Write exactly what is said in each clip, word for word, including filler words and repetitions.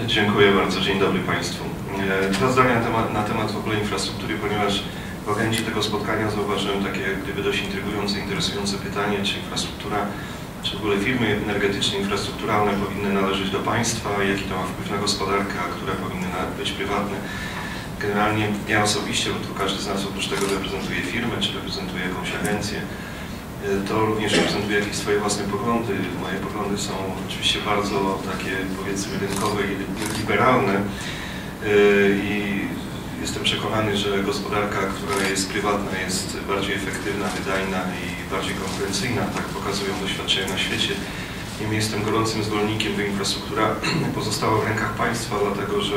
Dziękuję bardzo. Dzień dobry Państwu. Dwa zdania na temat, na temat w ogóle infrastruktury, ponieważ w agendzie tego spotkania zauważyłem takie jak gdyby dość intrygujące, interesujące pytanie, czy infrastruktura, czy w ogóle firmy energetyczne, infrastrukturalne powinny należeć do państwa, jaki to ma wpływ na gospodarkę, a które powinny być prywatne. Generalnie ja osobiście, bo tu każdy z nas oprócz tego reprezentuje firmę, czy reprezentuje jakąś agencję, to również reprezentuje jakieś swoje własne poglądy. Moje poglądy są oczywiście bardzo takie, powiedzmy, rynkowe i liberalne i jestem przekonany, że gospodarka, która jest prywatna, jest bardziej efektywna, wydajna i bardziej konkurencyjna, tak pokazują doświadczenia na świecie. Niemniej jestem gorącym zwolennikiem, by infrastruktura pozostała w rękach państwa, dlatego że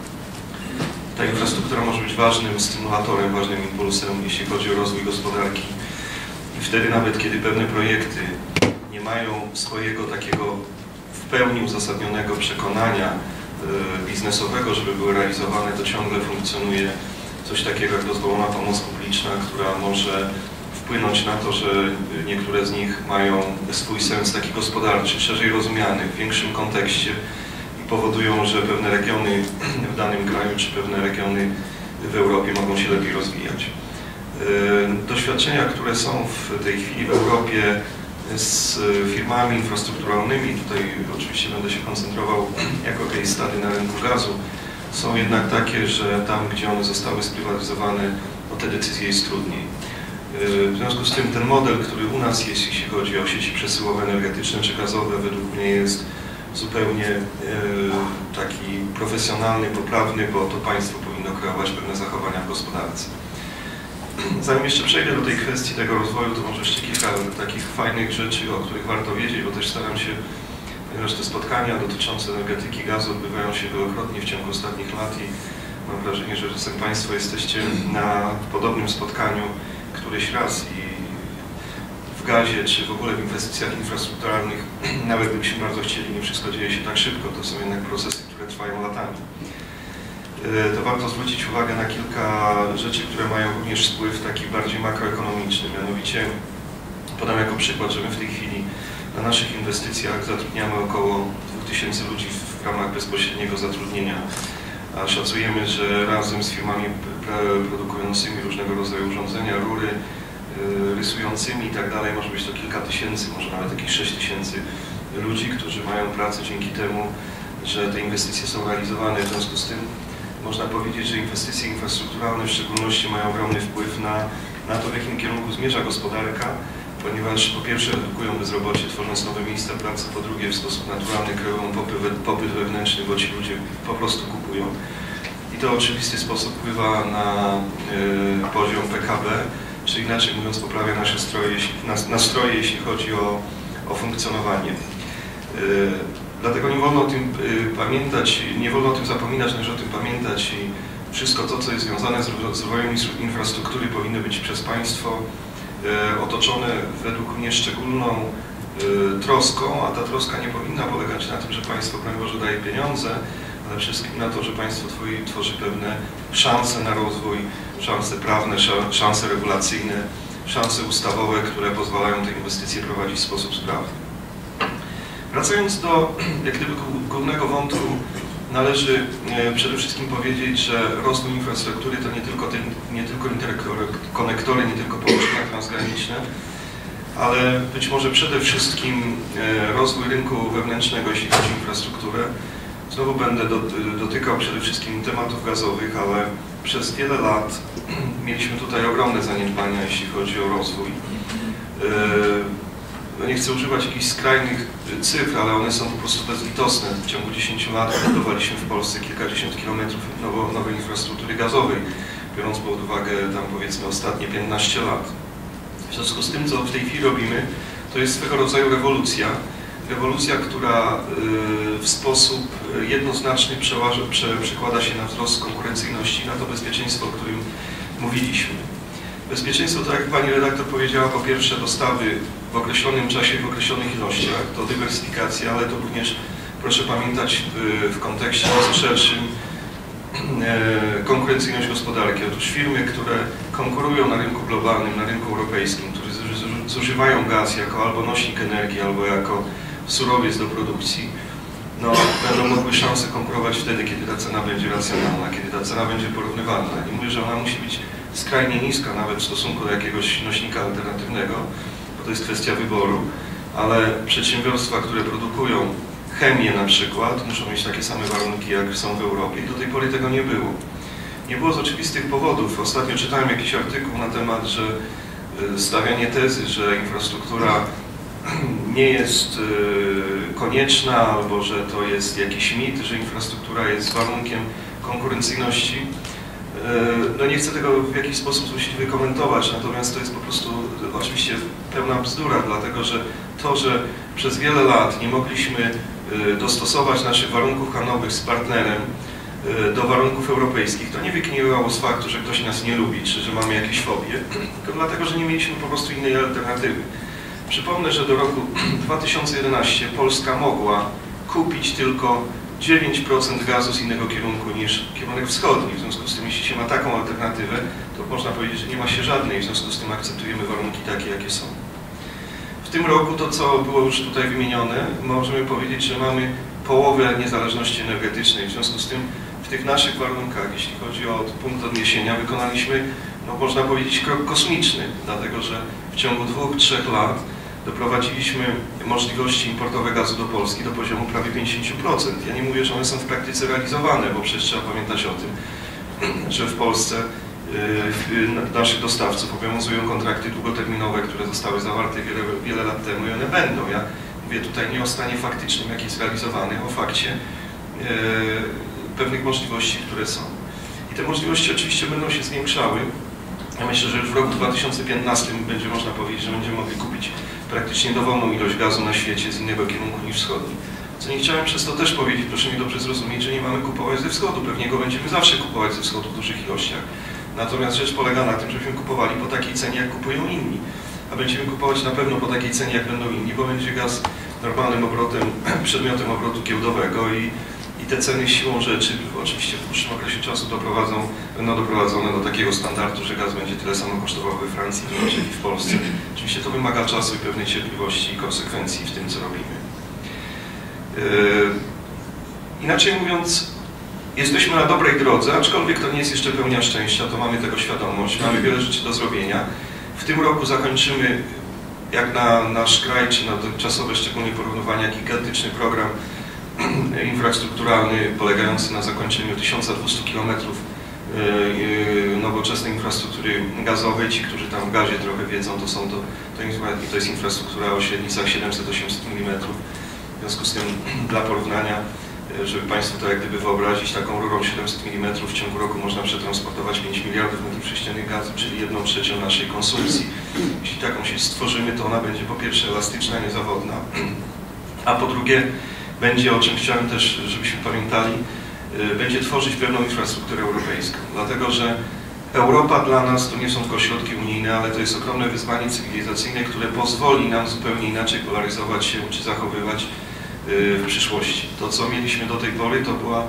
ta infrastruktura może być ważnym stymulatorem, ważnym impulsem, jeśli chodzi o rozwój gospodarki. I wtedy nawet, kiedy pewne projekty nie mają swojego takiego w pełni uzasadnionego przekonania y, biznesowego, żeby były realizowane, to ciągle funkcjonuje coś takiego jak dozwolona pomoc publiczna, która może wpłynąć na to, że niektóre z nich mają swój sens taki gospodarczy, szerzej rozumiany, w większym kontekście i powodują, że pewne regiony w danym kraju czy pewne regiony w Europie mogą się lepiej rozwijać. Doświadczenia, które są w tej chwili w Europie z firmami infrastrukturalnymi, tutaj oczywiście będę się koncentrował jako case study na rynku gazu, są jednak takie, że tam, gdzie one zostały sprywatyzowane, o te decyzje jest trudniej. W związku z tym ten model, który u nas jest, jeśli chodzi o sieci przesyłowe, energetyczne czy gazowe, według mnie jest zupełnie taki profesjonalny, poprawny, bo to państwo powinno kreować pewne zachowania w gospodarce. Zanim jeszcze przejdę do tej kwestii tego rozwoju, to może jeszcze kilka takich fajnych rzeczy, o których warto wiedzieć, bo też staram się, ponieważ te spotkania dotyczące energetyki gazu odbywają się wielokrotnie w ciągu ostatnich lat i mam wrażenie, że czasem Państwo jesteście na podobnym spotkaniu któryś raz i w gazie, czy w ogóle w inwestycjach infrastrukturalnych, nawet gdybyśmy bardzo chcieli, nie wszystko dzieje się tak szybko, to są jednak procesy, które trwają latami. To warto zwrócić uwagę na kilka rzeczy, które mają również wpływ taki bardziej makroekonomiczny. Mianowicie podam jako przykład, że my w tej chwili na naszych inwestycjach zatrudniamy około dwóch tysięcy ludzi w ramach bezpośredniego zatrudnienia, a szacujemy, że razem z firmami produkującymi różnego rodzaju urządzenia, rury, rysującymi i tak dalej, może być to kilka tysięcy, może nawet jakieś sześć tysięcy ludzi, którzy mają pracę dzięki temu, że te inwestycje są realizowane. W związku z tym można powiedzieć, że inwestycje infrastrukturalne w szczególności mają ogromny wpływ na, na to, w jakim kierunku zmierza gospodarka, ponieważ po pierwsze redukują bezrobocie, tworząc nowe miejsca pracy, po drugie w sposób naturalny kreują popyt, popyt wewnętrzny, bo ci ludzie po prostu kupują. I to w oczywisty sposób wpływa na y, poziom P K B, czy inaczej mówiąc poprawia nasze stroje, nas, nastroje, jeśli chodzi o, o funkcjonowanie. Y, Dlatego nie wolno o tym y, pamiętać, nie wolno o tym zapominać, należy o tym pamiętać i wszystko to, co jest związane z rozwojem infrastruktury, powinno być przez państwo y, otoczone według mnie szczególną y, troską, a ta troska nie powinna polegać na tym, że państwo, broń Boże, daje pieniądze, ale przede wszystkim na to, że państwo tworzy, tworzy pewne szanse na rozwój, szanse prawne, szanse regulacyjne, szanse ustawowe, które pozwalają te inwestycje prowadzić w sposób sprawny. Wracając do jak gdyby głównego wątku, należy przede wszystkim powiedzieć, że rozwój infrastruktury to nie tylko, te, nie tylko interkonektory, nie tylko połączenia transgraniczne, ale być może przede wszystkim rozwój rynku wewnętrznego, jeśli chodzi o infrastrukturę. Znowu będę dotykał przede wszystkim tematów gazowych, ale przez wiele lat mieliśmy tutaj ogromne zaniedbania, jeśli chodzi o rozwój. No nie chcę używać jakichś skrajnych cyfr, ale one są po prostu bezlitosne. W ciągu dziesięciu lat budowaliśmy w Polsce kilkadziesiąt kilometrów nowo, nowej infrastruktury gazowej, biorąc pod uwagę tam powiedzmy ostatnie piętnaście lat. W związku z tym, co w tej chwili robimy, to jest swego rodzaju rewolucja. Rewolucja, która w sposób jednoznaczny przełaży, prze, przekłada się na wzrost konkurencyjności, na to bezpieczeństwo, o którym mówiliśmy. Bezpieczeństwo, tak jak Pani redaktor powiedziała, po pierwsze dostawy w określonym czasie, w określonych ilościach, to dywersyfikacja, ale to również, proszę pamiętać, w, w kontekście nieco szerszym e, konkurencyjność gospodarki. Otóż firmy, które konkurują na rynku globalnym, na rynku europejskim, które zużywają gaz jako albo nośnik energii, albo jako surowiec do produkcji, no, będą mogły szanse konkurować wtedy, kiedy ta cena będzie racjonalna, kiedy ta cena będzie porównywalna. Nie mówię, że ona musi być skrajnie niska, nawet w stosunku do jakiegoś nośnika alternatywnego, bo to jest kwestia wyboru, ale przedsiębiorstwa, które produkują chemię na przykład, muszą mieć takie same warunki, jak są w Europie i do tej pory tego nie było. Nie było z oczywistych powodów. Ostatnio czytałem jakiś artykuł na temat, że stawianie tezy, że infrastruktura nie jest konieczna, albo że to jest jakiś mit, że infrastruktura jest warunkiem konkurencyjności. No nie chcę tego w jakiś sposób złośliwy komentować, natomiast to jest po prostu oczywiście pełna bzdura, dlatego że to, że przez wiele lat nie mogliśmy dostosować naszych warunków handlowych z partnerem do warunków europejskich, to nie wyniknęło z faktu, że ktoś nas nie lubi, czy że mamy jakieś fobie, tylko dlatego, że nie mieliśmy po prostu innej alternatywy. Przypomnę, że do roku dwa tysiące jedenastego Polska mogła kupić tylko dziewięć procent gazu z innego kierunku niż kierunek wschodni. W związku z tym, jeśli się ma taką alternatywę, to można powiedzieć, że nie ma się żadnej, w związku z tym akceptujemy warunki takie, jakie są. W tym roku to, co było już tutaj wymienione, możemy powiedzieć, że mamy połowę niezależności energetycznej. W związku z tym w tych naszych warunkach, jeśli chodzi o punkt odniesienia, wykonaliśmy, no można powiedzieć, krok kosmiczny, dlatego że w ciągu dwóch, trzech lat doprowadziliśmy możliwości importowe gazu do Polski do poziomu prawie pięćdziesiąt procent. Ja nie mówię, że one są w praktyce realizowane, bo przecież trzeba pamiętać o tym, że w Polsce naszych dostawców obowiązują kontrakty długoterminowe, które zostały zawarte wiele, wiele lat temu i one będą. Ja mówię tutaj nie o stanie faktycznym, jaki jest realizowany, o fakcie e, pewnych możliwości, które są. I te możliwości oczywiście będą się zwiększały. Ja myślę, że już w roku dwa tysiące piętnastym będzie można powiedzieć, że będziemy mogli kupić praktycznie dowolną ilość gazu na świecie z innego kierunku niż wschodni. Co nie chciałem przez to też powiedzieć, proszę mnie dobrze zrozumieć, że nie mamy kupować ze wschodu. Pewnie go będziemy zawsze kupować ze wschodu w dużych ilościach. Natomiast rzecz polega na tym, żebyśmy kupowali po takiej cenie, jak kupują inni. A będziemy kupować na pewno po takiej cenie, jak będą inni, bo będzie gaz normalnym obrotem, przedmiotem obrotu giełdowego i, i te ceny siłą rzeczy, oczywiście w dłuższym okresie czasu doprowadzą, będą doprowadzone do takiego standardu, że gaz będzie tyle samo kosztował we Francji, czyli w Polsce. Oczywiście to wymaga czasu i pewnej cierpliwości i konsekwencji w tym, co robimy. Yy, inaczej mówiąc, jesteśmy na dobrej drodze, aczkolwiek to nie jest jeszcze pełnia szczęścia, to mamy tego świadomość, mamy wiele rzeczy do zrobienia. W tym roku zakończymy, jak na nasz kraj, czy na dotychczasowe szczególnie porównywania, gigantyczny program infrastrukturalny polegający na zakończeniu tysiąc dwieście kilometrów nowoczesnej infrastruktury gazowej. Ci, którzy tam w gazie trochę wiedzą, to są to, to, jest, to jest infrastruktura o średnicach siedemset do osiemset milimetrów. W związku z tym dla porównania, żeby Państwu to jak gdyby wyobrazić, taką rurą siedemset milimetrów w ciągu roku można przetransportować pięć miliardów metrów sześciennych gazu, czyli jedną trzecią naszej konsumpcji. Jeśli taką się stworzymy, to ona będzie po pierwsze elastyczna, niezawodna, a po drugie będzie, o czym chciałem też, żebyśmy pamiętali, będzie tworzyć pewną infrastrukturę europejską. Dlatego, że Europa dla nas to nie są tylko środki unijne, ale to jest ogromne wyzwanie cywilizacyjne, które pozwoli nam zupełnie inaczej polaryzować się czy zachowywać w przyszłości. To, co mieliśmy do tej pory, to była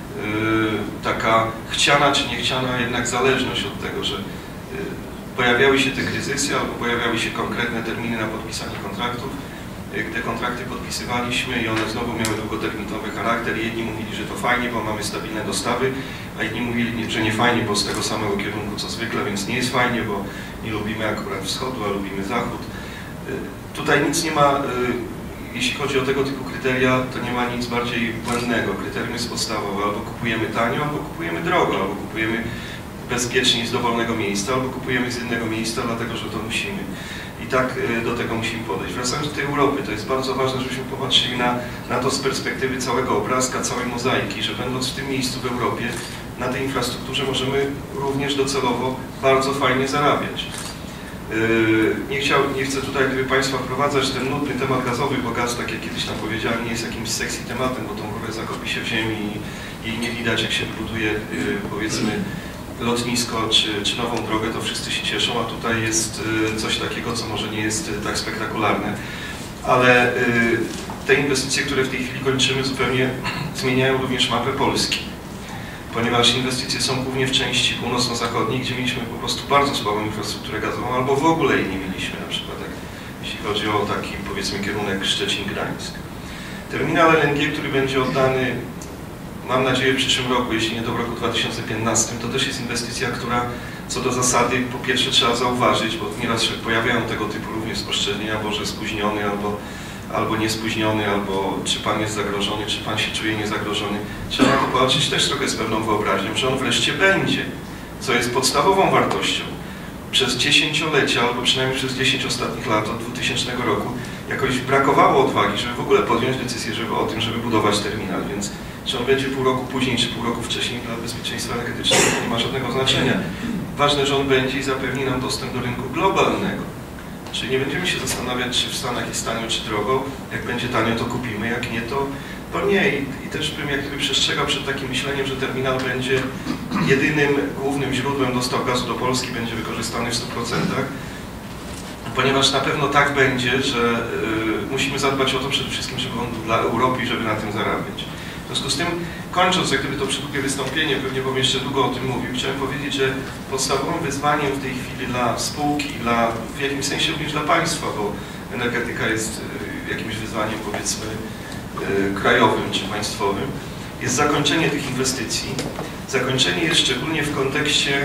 taka chciana czy niechciana jednak zależność od tego, że pojawiały się te kryzysy albo pojawiały się konkretne terminy na podpisanie kontraktów. Te kontrakty podpisywaliśmy i one znowu miały długoterminowy charakter. Jedni mówili, że to fajnie, bo mamy stabilne dostawy, a inni mówili, że nie fajnie, bo z tego samego kierunku co zwykle, więc nie jest fajnie, bo nie lubimy akurat wschodu, a lubimy zachód. Tutaj nic nie ma, jeśli chodzi o tego typu kryteria, to nie ma nic bardziej błędnego. Kryterium jest podstawowe, albo kupujemy tanio, albo kupujemy drogo, albo kupujemy bezpiecznie z dowolnego miejsca, albo kupujemy z innego miejsca, dlatego że to musimy. I tak do tego musimy podejść. Wracając do tej Europy, to jest bardzo ważne, żebyśmy popatrzyli na, na to z perspektywy całego obrazka, całej mozaiki, że będąc w tym miejscu w Europie, na tej infrastrukturze możemy również docelowo bardzo fajnie zarabiać. Yy, nie, chciał, nie chcę tutaj gdyby Państwa wprowadzać ten nudny temat gazowy, bo gaz, tak jak kiedyś tam powiedziałem, nie jest jakimś sexy tematem, bo tą rurę zakopie się w ziemi i, i nie widać, jak się wybuduje, yy, powiedzmy, lotnisko czy, czy nową drogę, to wszyscy się cieszą, a tutaj jest coś takiego, co może nie jest tak spektakularne. Ale te inwestycje, które w tej chwili kończymy, zupełnie zmieniają również mapę Polski. Ponieważ inwestycje są głównie w części północno-zachodniej, gdzie mieliśmy po prostu bardzo słabą infrastrukturę gazową, albo w ogóle jej nie mieliśmy, na przykład jak, jeśli chodzi o taki, powiedzmy, kierunek Szczecin-Gdańsk. Terminal L N G, który będzie oddany, mam nadzieję, w przyszłym roku, jeśli nie to w roku dwa tysiące piętnastym, to też jest inwestycja, która co do zasady po pierwsze trzeba zauważyć, bo nieraz się pojawiają tego typu również spostrzeżenia, bo że spóźniony albo, albo niespóźniony, albo czy Pan jest zagrożony, czy Pan się czuje niezagrożony. Trzeba to patrzeć też trochę z pewną wyobraźnią, że on wreszcie będzie, co jest podstawową wartością. Przez dziesięciolecia, albo przynajmniej przez dziesięć ostatnich lat, od dwutysięcznego roku, jakoś brakowało odwagi, żeby w ogóle podjąć decyzję żeby, o tym, żeby budować terminal, więc czy on będzie pół roku później, czy pół roku wcześniej dla bezpieczeństwa energetycznego, nie ma żadnego znaczenia. Ważne, że on będzie i zapewni nam dostęp do rynku globalnego. Czyli nie będziemy się zastanawiać, czy w Stanach jest tanio, czy drogo. Jak będzie tanio, to kupimy, jak nie, to, to nie. I, i też bym jak gdyby przestrzegał przed takim myśleniem, że terminal będzie jedynym, głównym źródłem dostaw gazu do Polski, będzie wykorzystany w stu procentach. Ponieważ na pewno tak będzie, że y, musimy zadbać o to przede wszystkim, żeby on był dla Europy i żeby na tym zarabiać. W związku z tym, kończąc jak gdyby to przydługie wystąpienie, pewnie bym jeszcze długo o tym mówił, chciałem powiedzieć, że podstawowym wyzwaniem w tej chwili dla spółki, dla, w jakimś sensie również dla państwa, bo energetyka jest jakimś wyzwaniem, powiedzmy, krajowym czy państwowym, jest zakończenie tych inwestycji. Zakończenie jest szczególnie w kontekście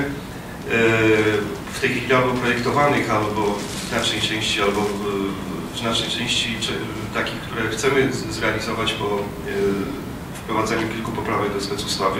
w tej chwili albo projektowanych, albo w znacznej części, albo w znacznej części takich, które chcemy zrealizować po wprowadzeniu kilku poprawek do specustawy,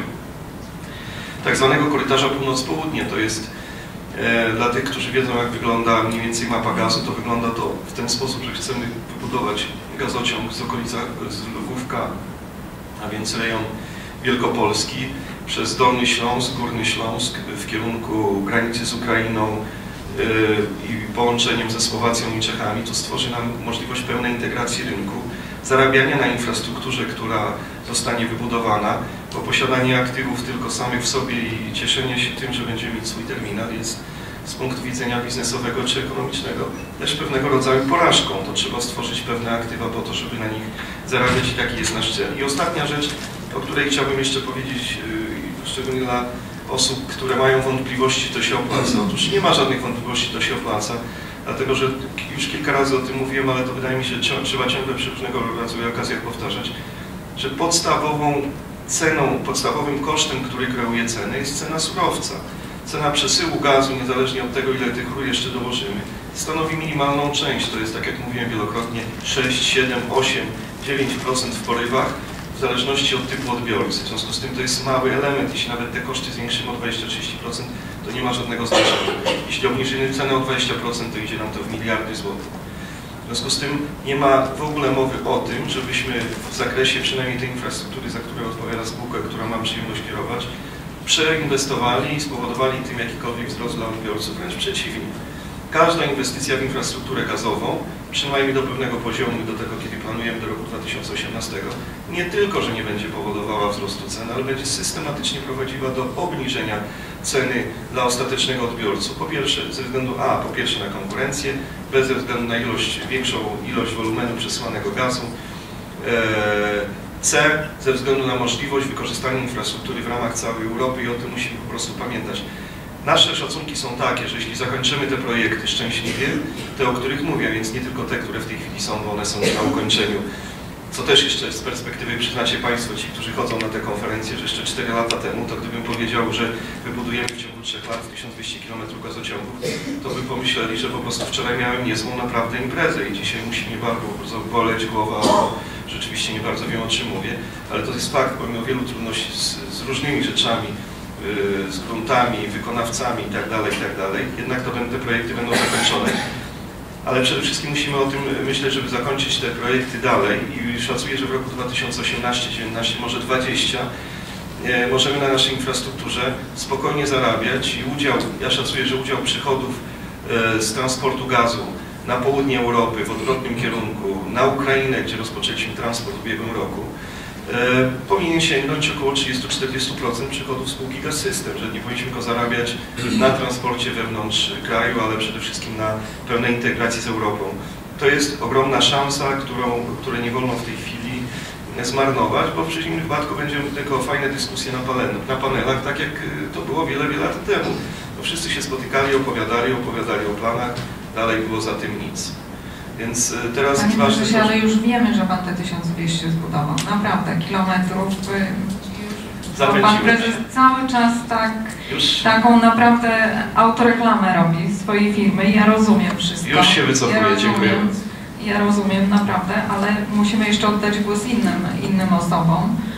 tak zwanego korytarza północ-południe. To jest e, dla tych, którzy wiedzą, jak wygląda mniej więcej mapa gazu, to wygląda to w ten sposób, że chcemy wybudować gazociąg z okolica z Lwówka, a więc rejon Wielkopolski, przez Dolny Śląsk, Górny Śląsk w kierunku granicy z Ukrainą e, i połączeniem ze Słowacją i Czechami. To stworzy nam możliwość pełnej integracji rynku, zarabiania na infrastrukturze, która zostanie wybudowana, bo posiadanie aktywów tylko samych w sobie i cieszenie się tym, że będziemy mieć swój terminal, jest z punktu widzenia biznesowego czy ekonomicznego też pewnego rodzaju porażką. To trzeba stworzyć pewne aktywa po to, żeby na nich zarabiać i taki jest nasz cel. I ostatnia rzecz, o której chciałbym jeszcze powiedzieć, szczególnie dla osób, które mają wątpliwości, to się opłaca. Otóż nie ma żadnych wątpliwości, to się opłaca, dlatego że już kilka razy o tym mówiłem, ale to wydaje mi się, że trzeba ciągle przy różnego rodzaju okazjach powtarzać, że podstawową ceną, podstawowym kosztem, który kreuje cenę, jest cena surowca. Cena przesyłu gazu, niezależnie od tego, ile tych rur jeszcze dołożymy, stanowi minimalną część. To jest, tak jak mówiłem wielokrotnie, sześć, siedem, osiem, dziewięć procent w porywach, w zależności od typu odbiorcy. W związku z tym to jest mały element. Jeśli nawet te koszty zwiększymy o dwadzieścia do trzydziestu procent, to nie ma żadnego znaczenia. Jeśli obniżymy cenę o dwadzieścia procent, to idzie nam to w miliardy złotych. W związku z tym nie ma w ogóle mowy o tym, żebyśmy w zakresie przynajmniej tej infrastruktury, za którą odpowiada spółka, która mam przyjemność kierować, przeinwestowali i spowodowali tym jakikolwiek wzrost dla odbiorców, wręcz przeciwnie. Każda inwestycja w infrastrukturę gazową, przynajmniej do pewnego poziomu i do tego, kiedy planujemy do roku dwa tysiące osiemnastego, nie tylko, że nie będzie powodowała wzrostu cen, ale będzie systematycznie prowadziła do obniżenia ceny dla ostatecznego odbiorcy. Po pierwsze, ze względu A, po pierwsze na konkurencję, B, ze względu na ilość, większą ilość wolumenu przesyłanego gazu, C, ze względu na możliwość wykorzystania infrastruktury w ramach całej Europy i o tym musimy po prostu pamiętać. Nasze szacunki są takie, że jeśli zakończymy te projekty szczęśliwie, te, o których mówię, więc nie tylko te, które w tej chwili są, bo one są na ukończeniu, co też jeszcze z perspektywy przyznacie Państwo, ci, którzy chodzą na te konferencje, że jeszcze cztery lata temu, to gdybym powiedział, że wybudujemy w ciągu trzech lat tysiąc dwieście kilometrów gazociągów, to by pomyśleli, że po prostu wczoraj miałem niezłą naprawdę imprezę i dzisiaj musi mnie bardzo boleć głowa, bo rzeczywiście nie bardzo wiem, o czym mówię, ale to jest fakt, pomimo wielu trudności z, z różnymi rzeczami, yy, z gruntami, wykonawcami itd., itd., jednak to będą, te projekty będą zakończone. Ale przede wszystkim musimy o tym myśleć, żeby zakończyć te projekty dalej i szacuję, że w roku dwa tysiące osiemnastym, dziewiętnastym, może dwudziestym e, możemy na naszej infrastrukturze spokojnie zarabiać i udział, ja szacuję, że udział przychodów e, z transportu gazu na południe Europy w odwrotnym kierunku, na Ukrainę, gdzie rozpoczęliśmy transport w ubiegłym roku, e, powinien sięgnąć około trzydziestu do czterdziestu procent przychodów spółki Gaz-System, że nie powinniśmy go zarabiać na transporcie wewnątrz kraju, ale przede wszystkim na pełnej integracji z Europą. To jest ogromna szansa, którą, której nie wolno w tej chwili zmarnować, bo w przeciwnym wypadku będziemy tylko fajne dyskusje na, na panelach, tak jak to było wiele, wiele lat temu. No wszyscy się spotykali, opowiadali, opowiadali o planach, dalej było za tym nic. Więc y, teraz Panie jest ważne... prezesie, ale już wiemy, że Pan te tysiąc dwieście zbudował. Naprawdę, kilometrów. y, Pan prezes cały czas tak, już, taką naprawdę autoreklamę robi swojej firmy i ja rozumiem wszystko. już się wycofuję, ja dziękuję. Ja rozumiem naprawdę, ale musimy jeszcze oddać głos innym, innym osobom.